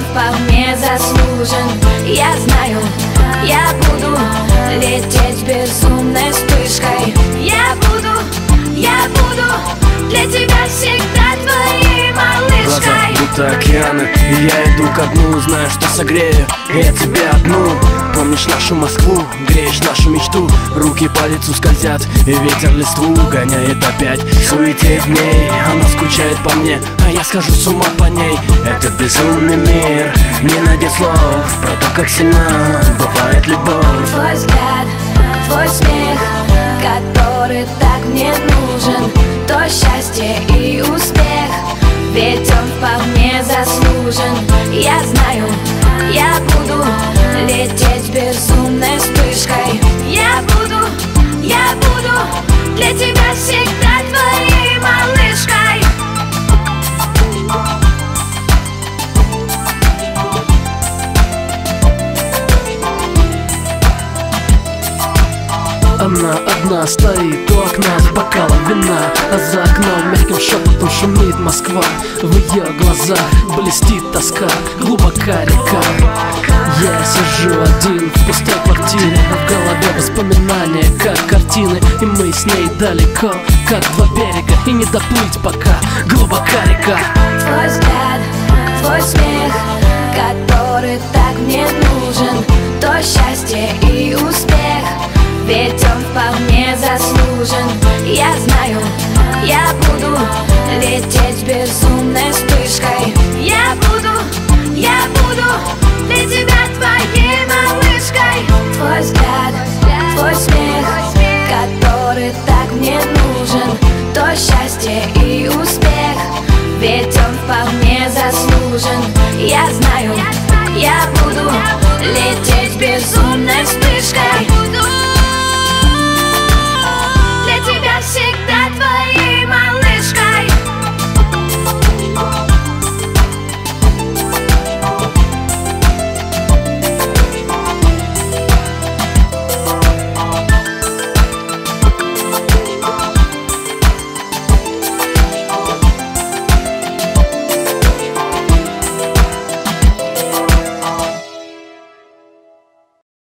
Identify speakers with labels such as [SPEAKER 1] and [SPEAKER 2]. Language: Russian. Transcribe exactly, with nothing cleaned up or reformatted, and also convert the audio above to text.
[SPEAKER 1] вполне заслужен. Я знаю, я буду лететь безумной вспышкой. Я буду, я буду для тебя всегда твоей малышкой.
[SPEAKER 2] Глаза будто океаны, и я иду ко дну, знаю, что согрею я тебя одну. Помнишь нашу Москву, греешь нашу мечту, руки по лицу скользят, и ветер листву гоняет опять. Суетеет в ней, она скучает по мне, а я схожу с ума по ней. Этот безумный мир, не найдет слов про то, как сильна бывает любовь.
[SPEAKER 1] Твой взгляд, твой смех, который так мне нужен, то счастье и успех, ведь он вполне заслужен. Я знаю, я буду лететь безумной вспышкой. Я буду, я буду для тебя всегда твоей малышкой.
[SPEAKER 2] Она одна стоит у окна с бокалом вина, а за окном мягким шепотом шумит Москва. В ее глазах блестит тоска, глубока река. Я сижу один в пустой квартире, а в голове воспоминания, как картины. И мы с ней далеко, как два берега, и не доплыть пока, глубока река.
[SPEAKER 1] Твой взгляд, твой смех, который так мне нужен, то счастье и успех, ведь он вполне заслужен. Я знаю, я буду лететь безумной вспышкой. Я буду, я буду для тебя твоей малышкой. Твой взгляд, твой смех, который так мне нужен, то счастье и успех, ведь он вполне заслужен. Я знаю,